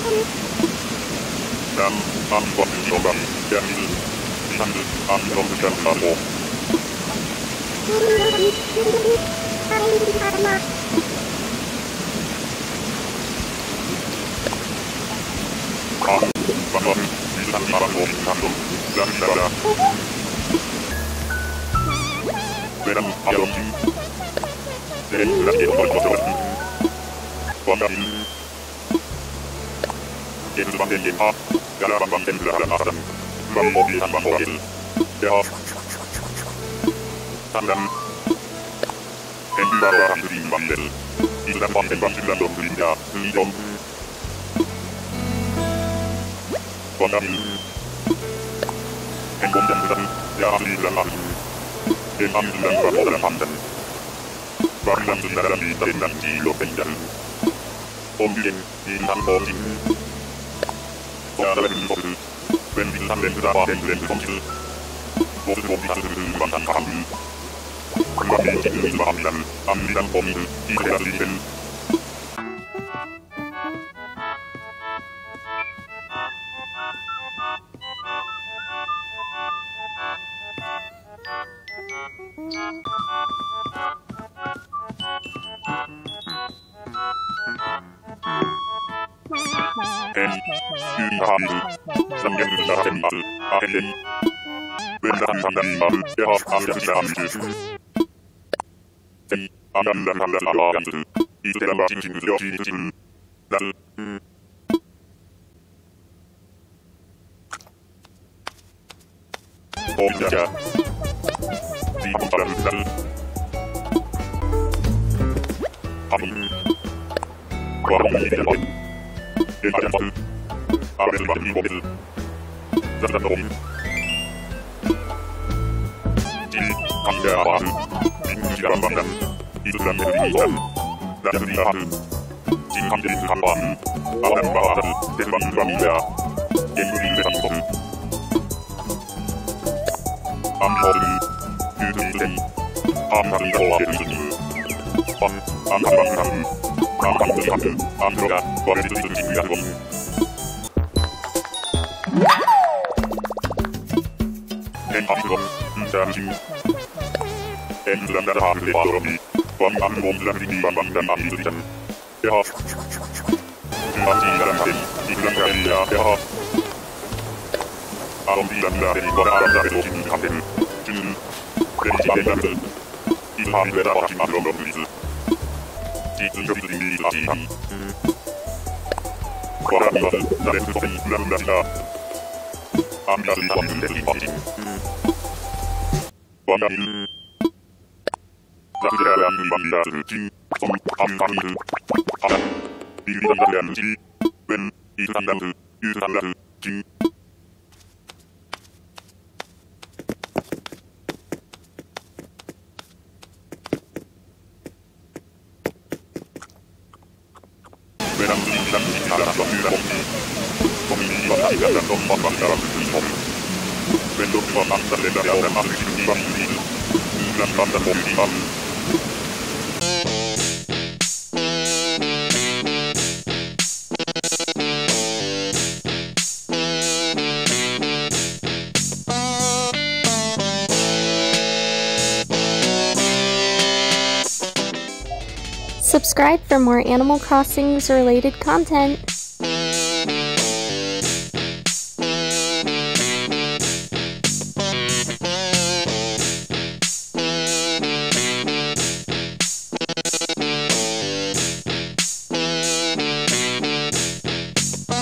Dann antworten Sie schon der Mittel. Die Handel an Longkern Warum? Wie kann man so Handlung? Dann da. Wenn Hallo. Denn das geht um euch von dann. Gehen Sie den Game ab. Ja, dann den Laden machen. Wann mobil kann man mobil. Ja. Dann. En überall haben Sie Wandel. Diese dann von den Wandel und Liga. Liga. Von dann. En Bunden dann. Ja, Liga dann. Den Handeln verloren fanden. Warum sind dann die dann die Loben? Den Handboden. Wenn wir dann den Sachen kommt, wo die Handel wandern haben. Wann wir die behandeln, an die dann kommen, die da liegen. Wenn dann man der auf alles haben die anderen dann das alle ist der Martin in dann und ja die kommt dann haben warum nicht der Mann den Mann aber der Mann will das dann warum an der Bahn, die dann wandern, die dann liefern, das die haben, die haben den Bahn, aber dann war den Mann war wieder, den du dann kommen. Antworten, Üben, Anhang der Ohren, von Anhang, Anhörer, war es die Wiederum. Den Anhang, dann Entlang der Hagelbahn, von Anwohnern die Wandern anbieten. Ja. Man sieht dann hin, die Lange, ja. Warum die dann da den Vorderarm so hin haben? Wenn sie den Landel, die haben wir da auch die Mann und diese. Die sind die Latin. Vorderarm, da ist es in Lander da. Am Laden von den Latin. Von dann das der lernen man wieder die zum Anfangen aber die dann lernen die wenn die dann die wenn dann die dann das wieder kommen die was dann noch mal kommen wenn du von anderen Ländern ja auch dann die was die dann wandern die man Subscribe for more Animal Crossings related content.